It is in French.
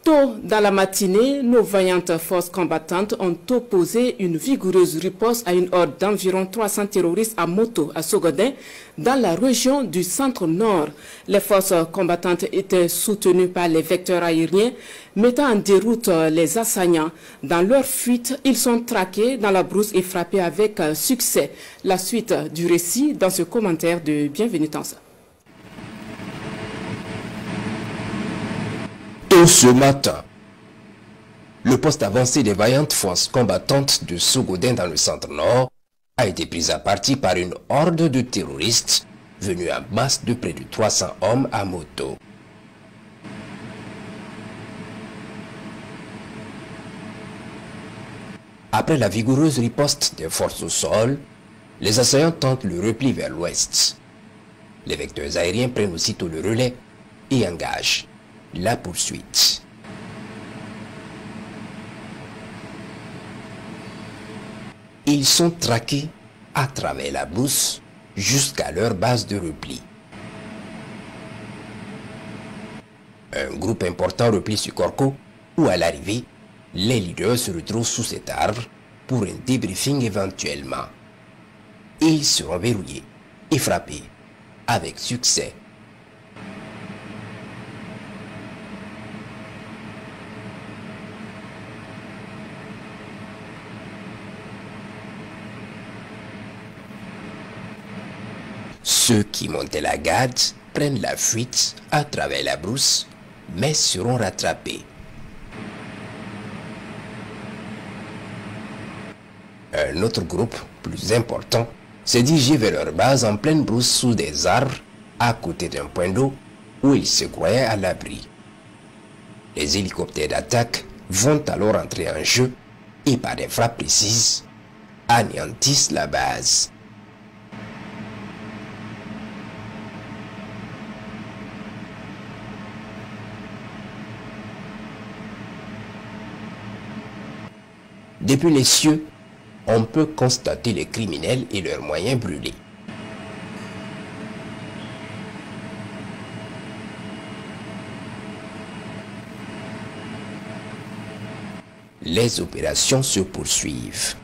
Tôt dans la matinée, nos vaillantes forces combattantes ont opposé une vigoureuse riposte à une horde d'environ 300 terroristes à moto à Sogodin, dans la région du centre-nord. Les forces combattantes étaient soutenues par les vecteurs aériens, mettant en déroute les assaillants. Dans leur fuite, ils sont traqués dans la brousse et frappés avec succès. La suite du récit dans ce commentaire de Bienvenue Tansa. Tôt ce matin, le poste avancé des vaillantes forces combattantes de Sogodin dans le centre-nord a été pris à partie par une horde de terroristes venus en masse de près de 300 hommes à moto. Après la vigoureuse riposte des forces au sol, les assaillants tentent le repli vers l'ouest. Les vecteurs aériens prennent aussitôt le relais et engagent la poursuite. Ils sont traqués à travers la brousse jusqu'à leur base de repli. Un groupe important replie sur Korko où à l'arrivée, les leaders se retrouvent sous cet arbre pour un débriefing éventuellement. Ils seront verrouillés et frappés avec succès. Ceux qui montaient la garde prennent la fuite à travers la brousse, mais seront rattrapés. Un autre groupe, plus important, s'est dirigé vers leur base en pleine brousse sous des arbres, à côté d'un point d'eau où ils se croyaient à l'abri. Les hélicoptères d'attaque vont alors entrer en jeu et par des frappes précises, anéantissent la base. Depuis les cieux, on peut constater les criminels et leurs moyens brûlés. Les opérations se poursuivent.